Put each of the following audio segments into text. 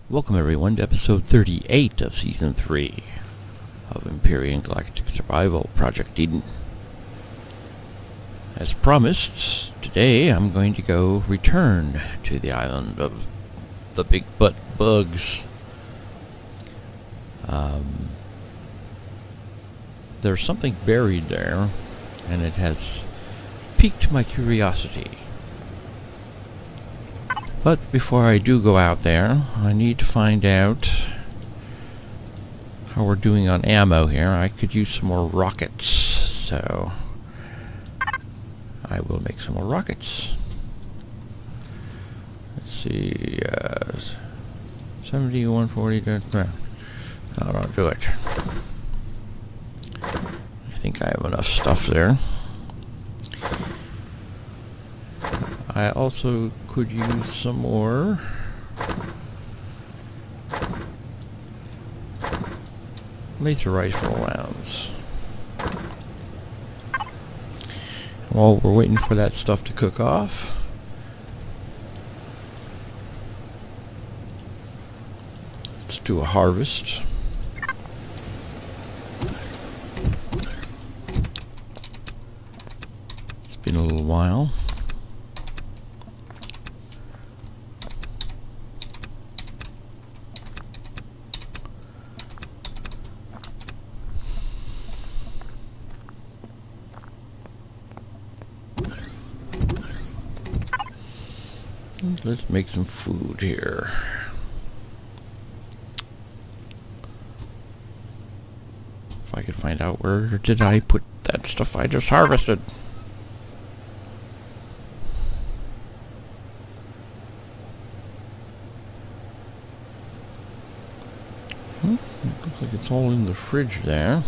Welcome everyone to episode 38 of season 3 of Empyrion Galactic Survival Project Eden. As promised, today I'm going to go return to the island of the big butt bugs. There's something buried there, and it has piqued my curiosity. But before I do go out there, I need to find out how we're doing on ammo here. I could use some more rockets, so I will make some more rockets. Let's see, 70, 140, I'll do it. I think I have enough stuff there. I also could use some more laser rifle rounds. While we're waiting for that stuff to cook off, let's do a harvest. It's been a little while. Let's make some food here. If I could find out where did I put that stuff I just harvested. Looks like it's all in the fridge there.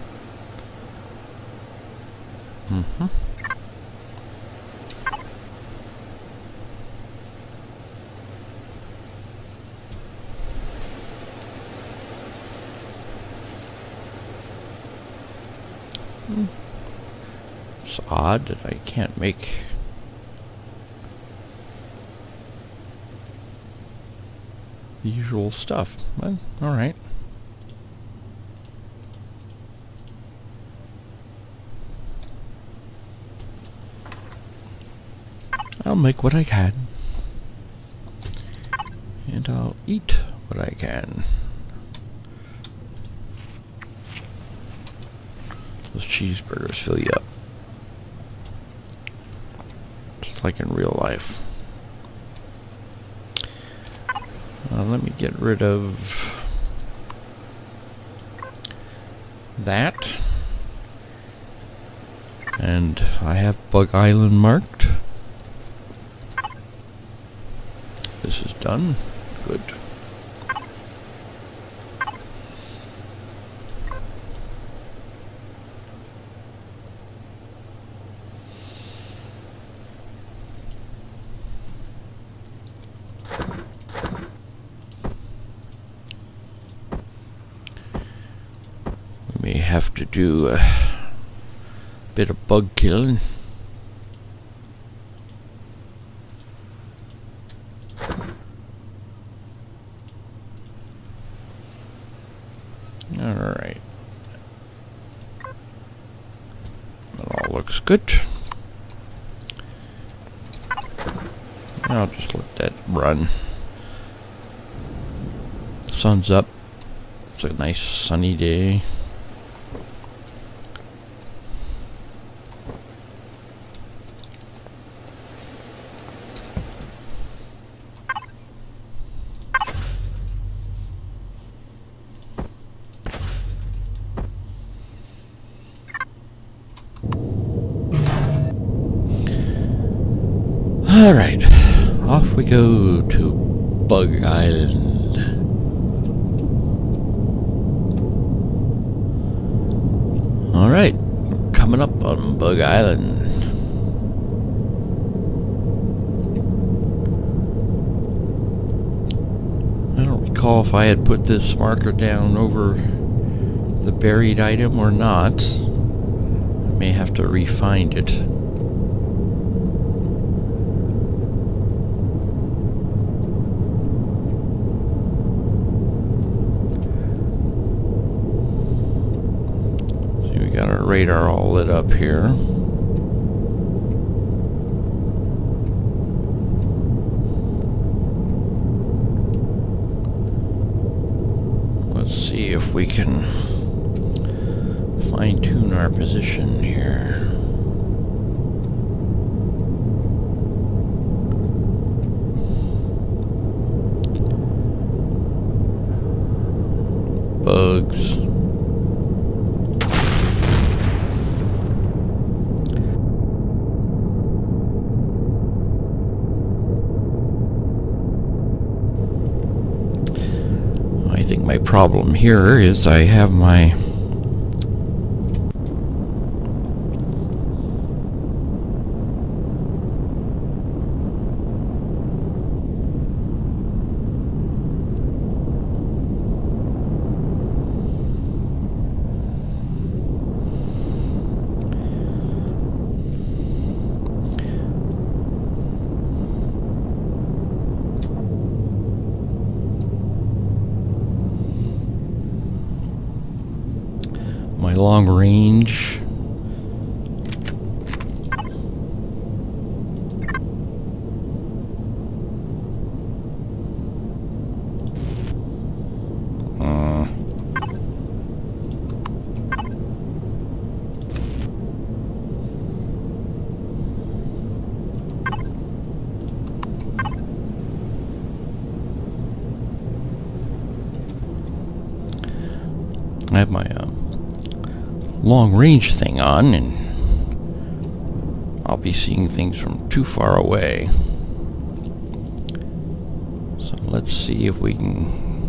It's odd that I can't make the usual stuff, but alright. I'll make what I can, and I'll eat what I can. Those cheeseburgers fill you up, just like in real life. Let me get rid of that, and I have Bug Island marked. This is done. Good. We may have to do a bit of bug killing. Alright. That all looks good. I'll just let that run. The sun's up. It's a nice sunny day. Alright, off we go to Bug Island. Alright, coming up on Bug Island. I don't recall if I had put this marker down over the buried item or not. I may have to re-find it. radar all lit up here. Let's see if we can fine-tune our position here. Bugs. I think my problem here is I have my long range. I have my long range thing on, and I'll be seeing things from too far away. So let's see if we can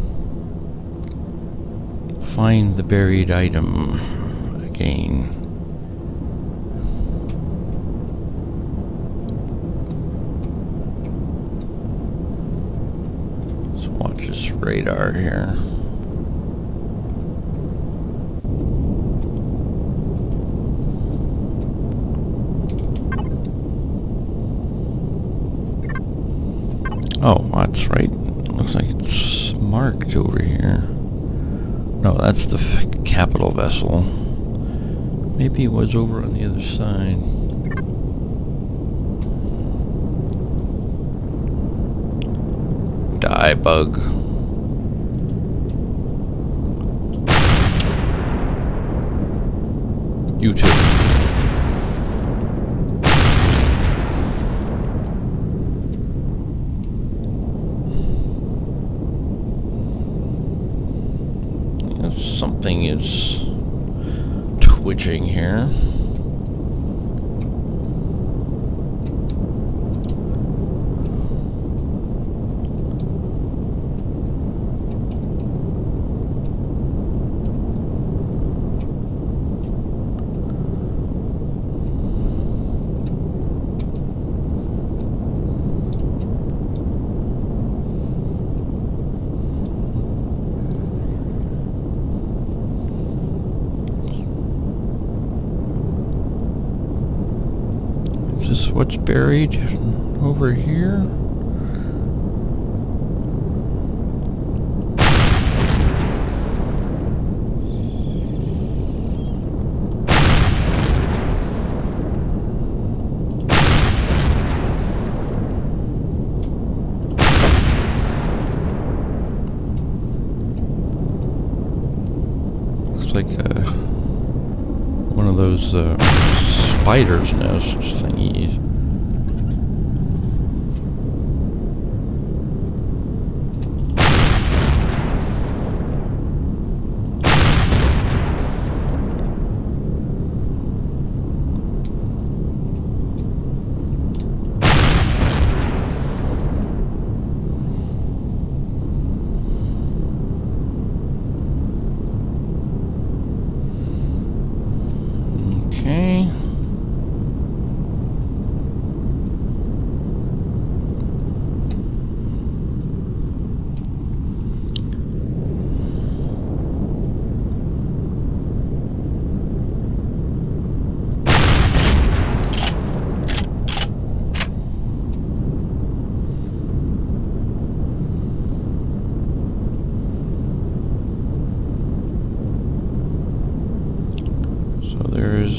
find the buried item again. Let's watch this radar here. Oh, that's right. Looks like it's marked over here. No, that's the capital vessel. Maybe it was over on the other side. Die, bug. You too. Something is twitching here. Is this what's buried over here? Looks like one of those spider's nests thingies. Okay.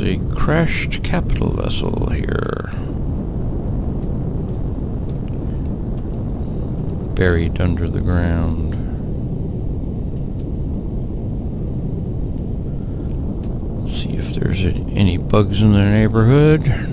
There's a crashed capital vessel here. Buried under the ground. Let's see if there's any bugs in the neighborhood.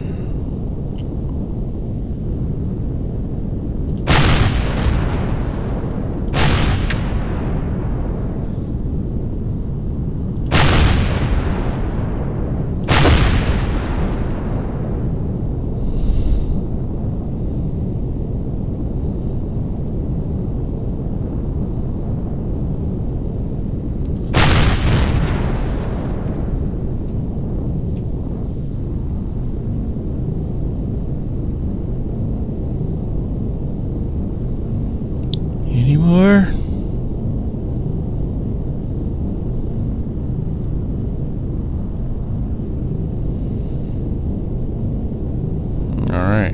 Any more? All right.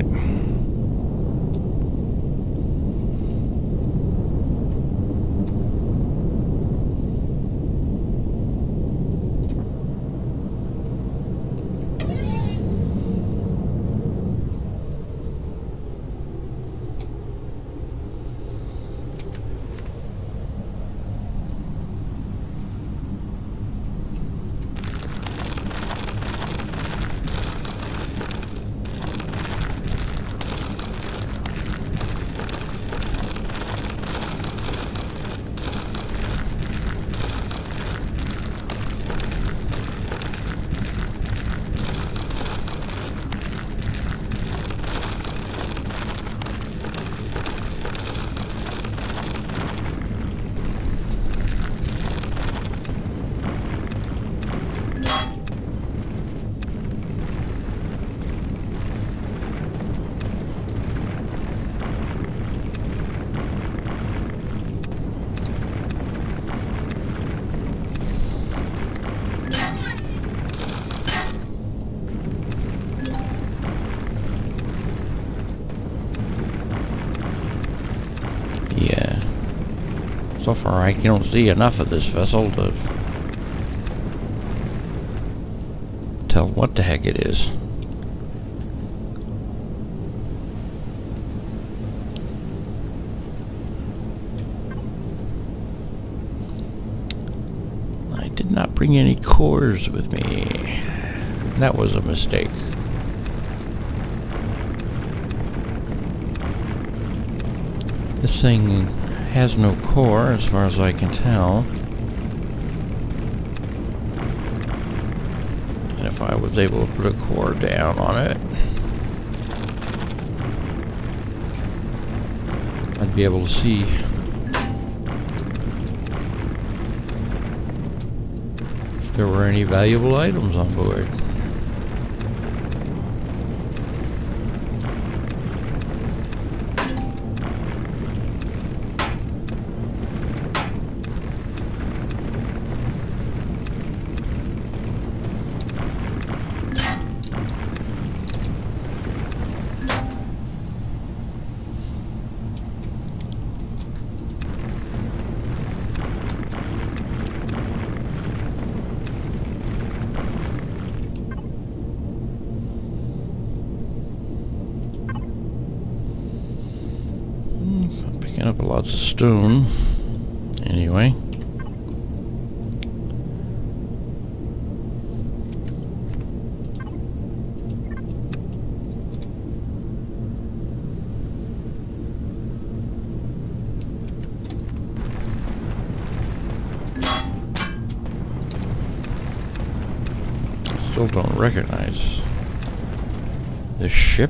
Yeah. So far I don't see enough of this vessel to tell what the heck it is. I did not bring any cores with me. That was a mistake. This thing has no core as far as I can tell. And if I was able to put a core down on it, I'd be able to see if there were any valuable items on board. Up lots of stone. Anyway. I still don't recognize this ship.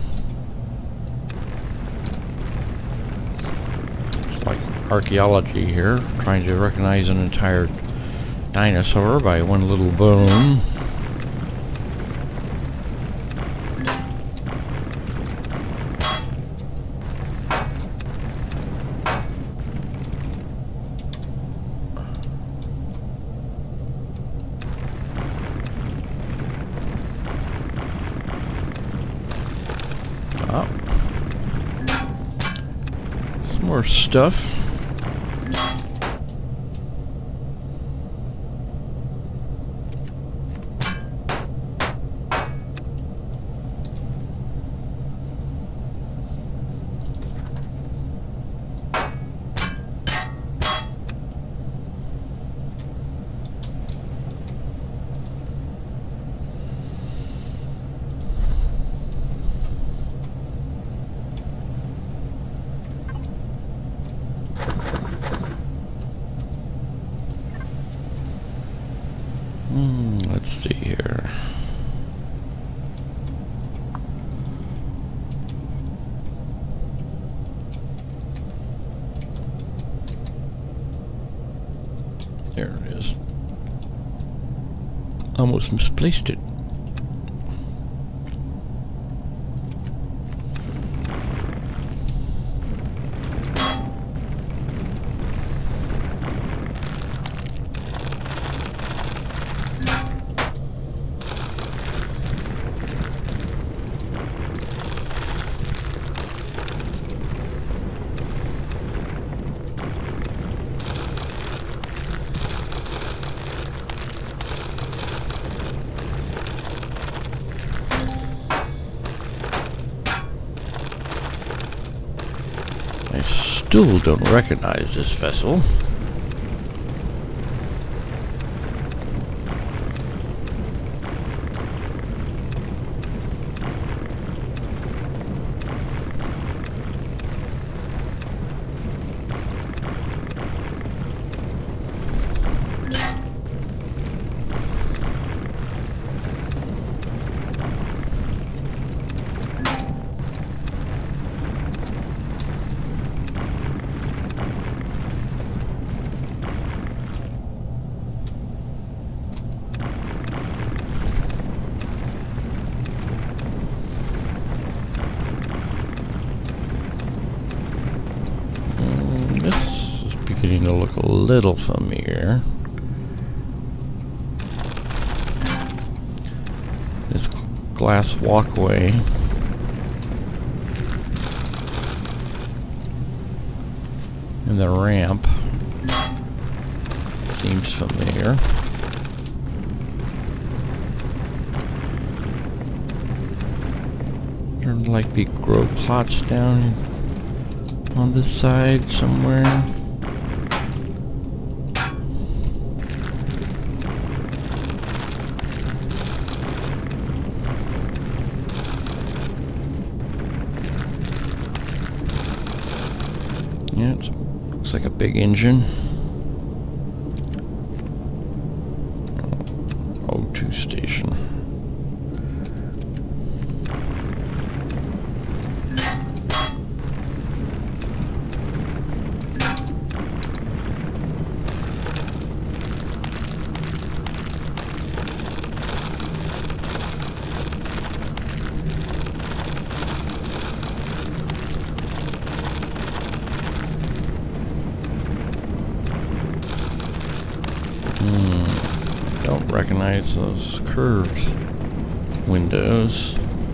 Archaeology here, trying to recognize an entire dinosaur by one little bone. Some more stuff. almost misplaced it. Still don't recognize this vessel. Beginning to look a little familiar. This glass walkway. And the ramp seems familiar. There might be grow plots down on this side somewhere. Yeah, it looks like a big engine. O2 station. Don't recognize those curved windows.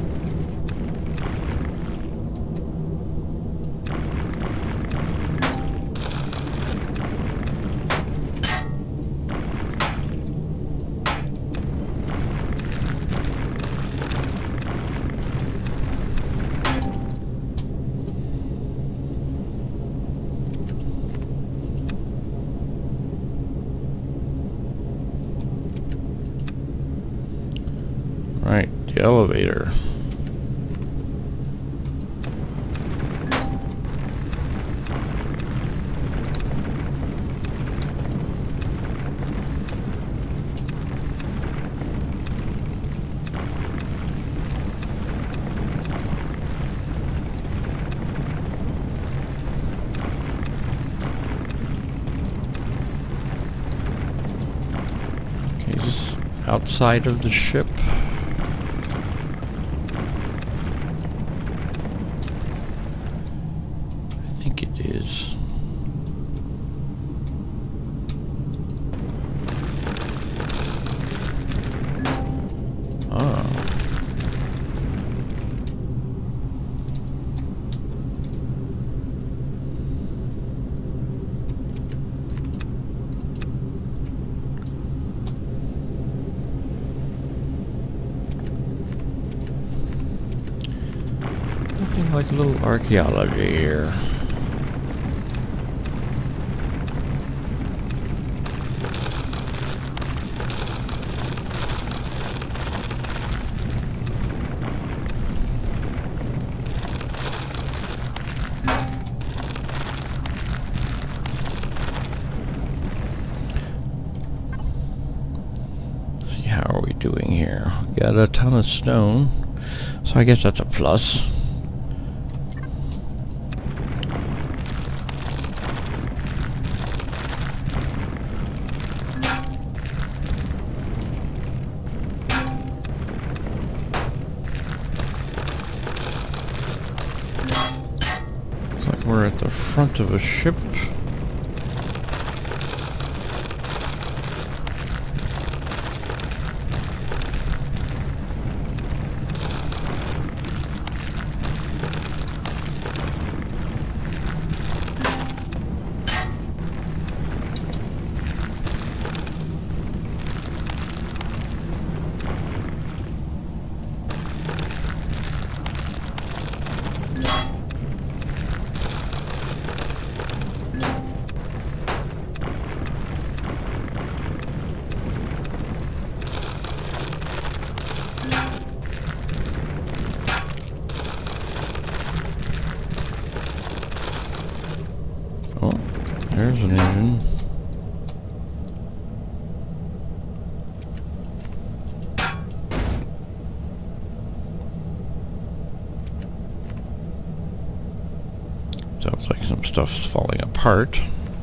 Right, the elevator. Okay, just outside of the ship. I think it is. Ah. Nothing like a little archaeology here. How are we doing here? Got a ton of stone, so I guess that's a plus. we're at the front of a ship. There's an engine. Sounds like some stuff's falling apart.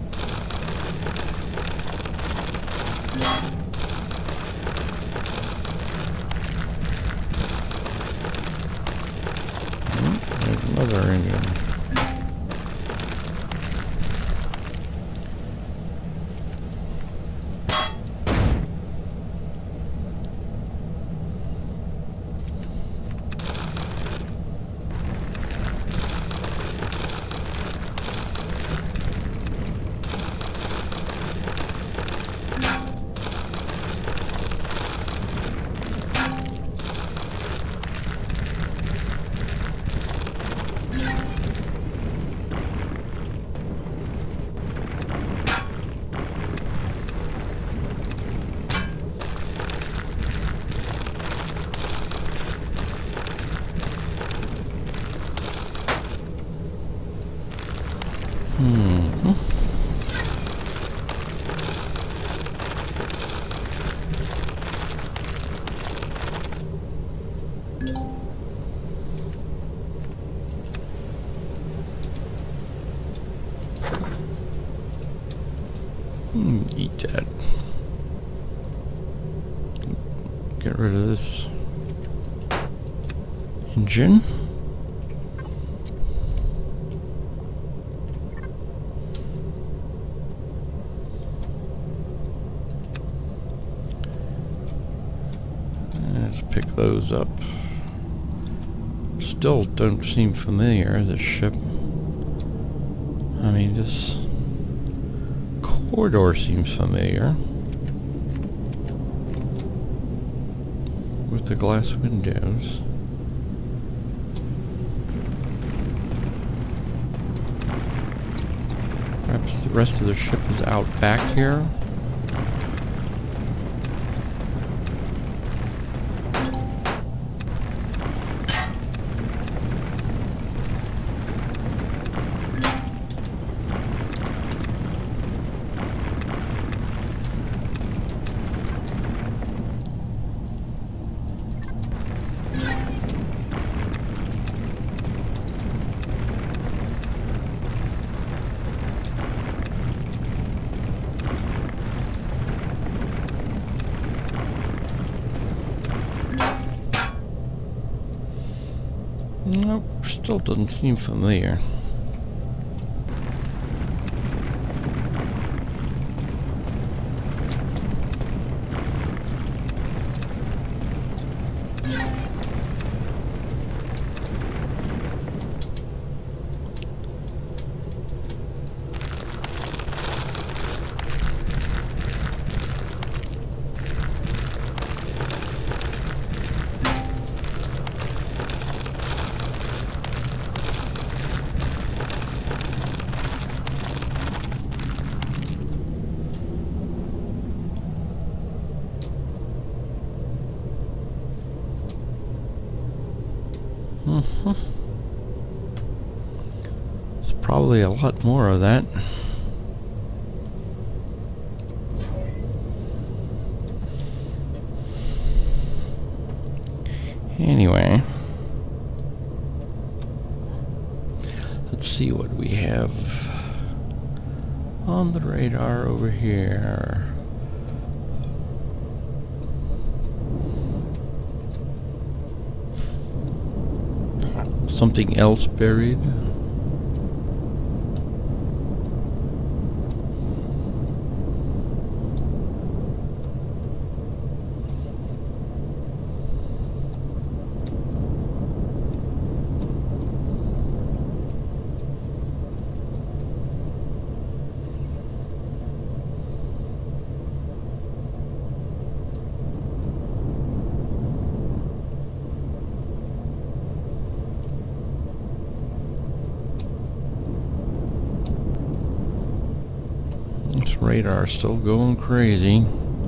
There's another engine. Eat that. Get rid of this engine. Let's pick those up. Still don't seem familiar, this ship. I mean, this corridor seems familiar with the glass windows. Perhaps the rest of the ship is out back here. Nope, still doesn't seem familiar. There's probably a lot more of that. Anyway, let's see what we have on the radar over here. Something else buried. radar still going crazy.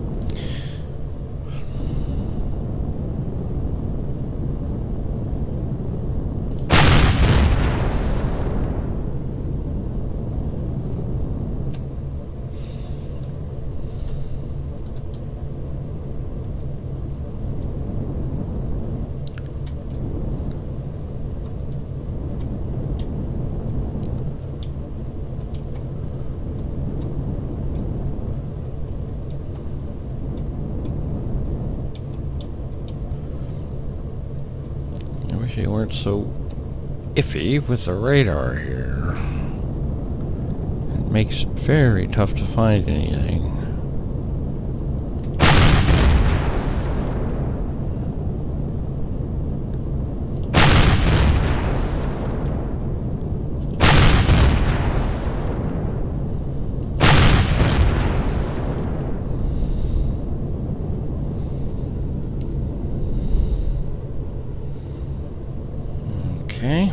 They weren't so iffy with the radar here. It makes it very tough to find anything. Okay,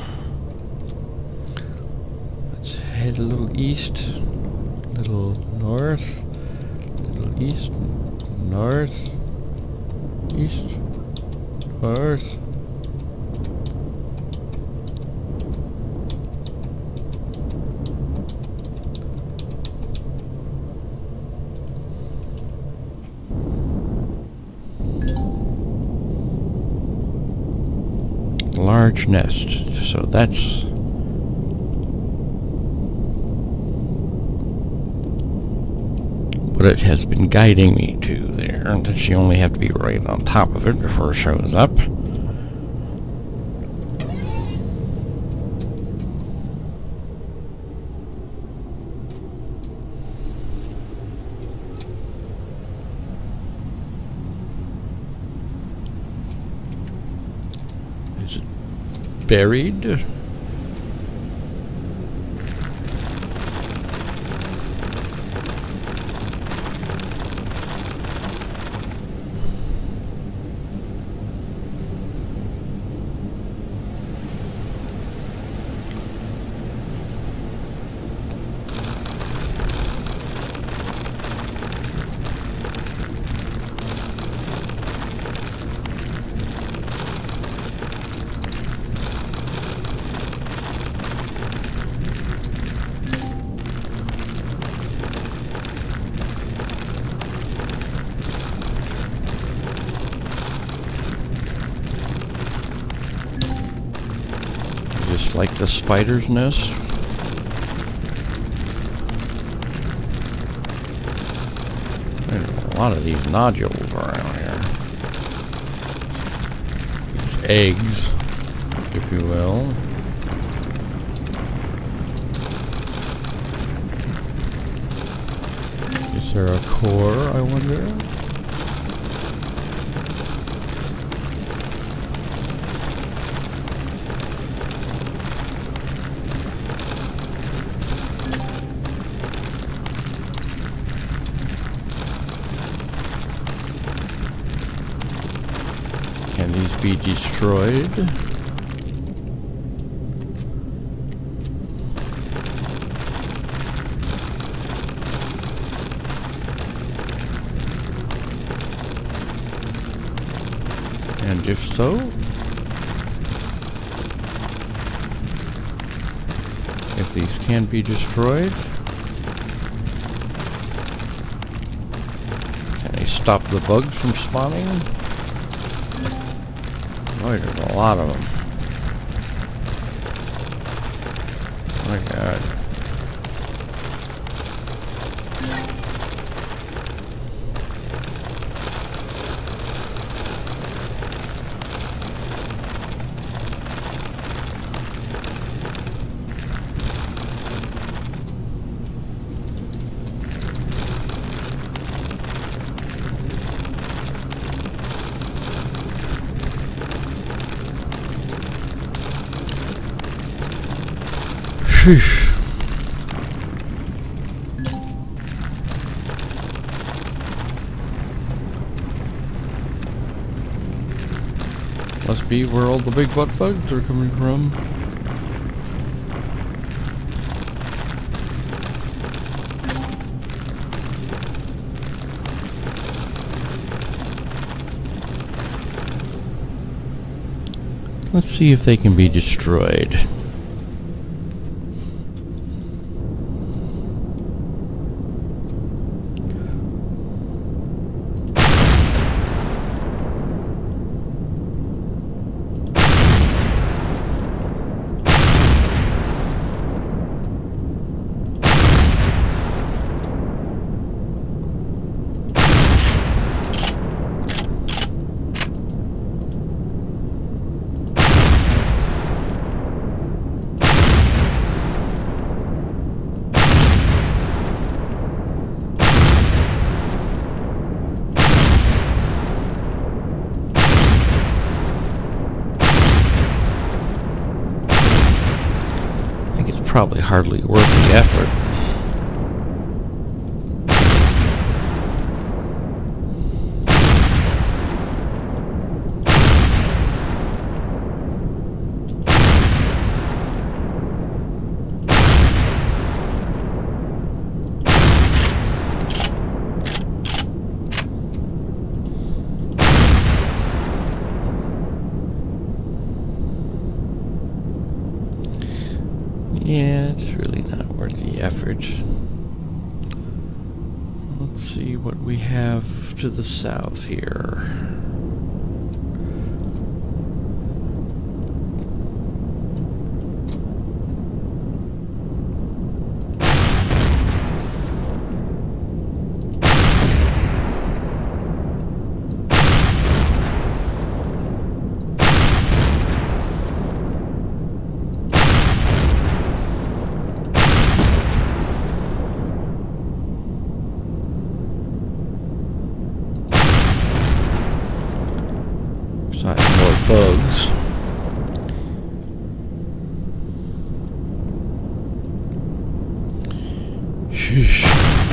let's head a little east, little north, little east, north, east, north. Large nest, so that's what it has been guiding me to there, that you only have to be right on top of it before it shows up. Is it buried? Just like the spider's nest. There's a lot of these nodules around here. These eggs, if you will. Is there a core, I wonder? Can these be destroyed? And if so, if these can be destroyed, can they stop the bugs from spawning? Oh, there's a lot of them. Oh my god. Must be where all the big butt bugs are coming from. Let's see if they can be destroyed. Probably hardly worth the effort. Yeah, it's really not worth the effort. Let's see what we have to the south here. More bugs. Sheesh.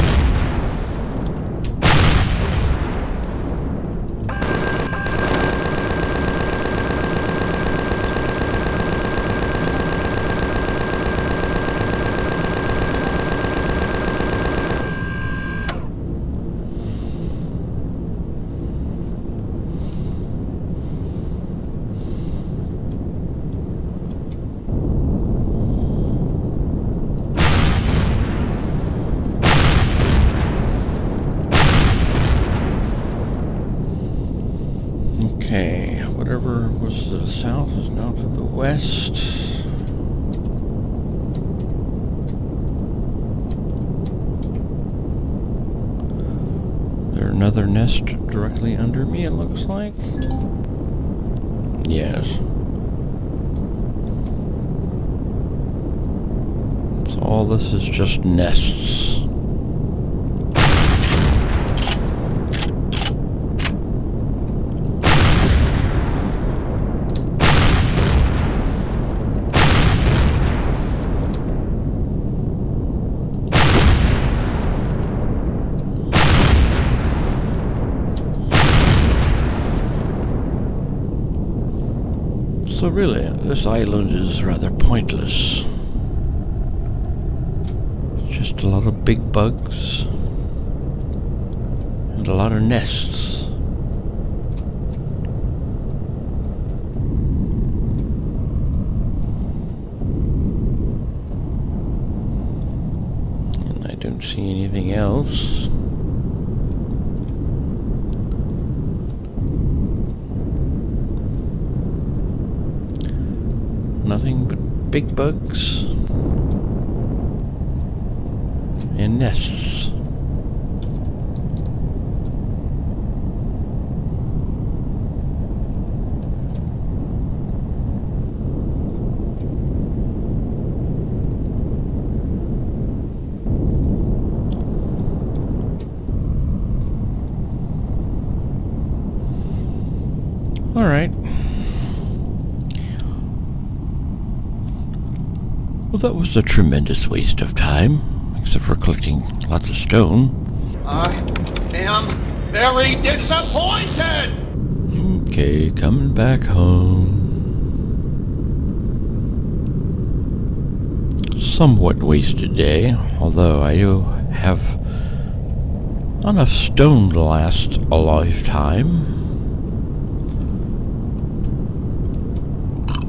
Okay, whatever was to the south is now to the west. There's another nest directly under me, it looks like. Yes. So all this is just nests. So really, this island is rather pointless. It's just a lot of big bugs and a lot of nests. And I don't see anything else. Nothing but big bugs and nests. All right. Well, that was a tremendous waste of time, except for collecting lots of stone. I am very disappointed! Okay, coming back home. Somewhat wasted day, although I do have enough stone to last a lifetime.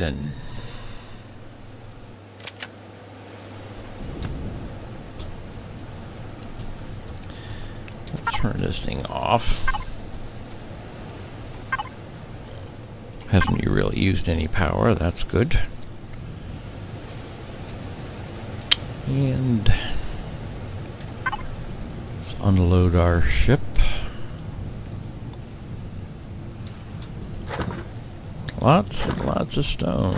then. Let's turn this thing off. Hasn't really used any power, that's good. And let's unload our ship. Lots and lots of stone.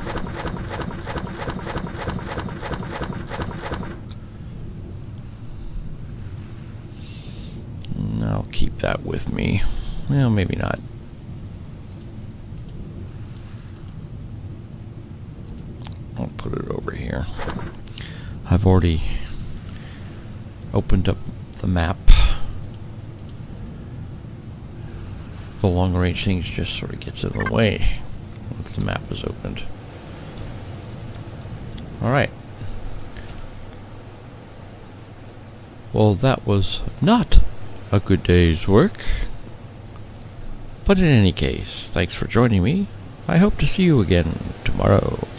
And I'll keep that with me. Well, maybe not. I'll put it over here. I've already opened up the map. The long range things just sort of gets in the way once the map is opened. Alright. Well, that was not a good day's work. But in any case, thanks for joining me. I hope to see you again tomorrow.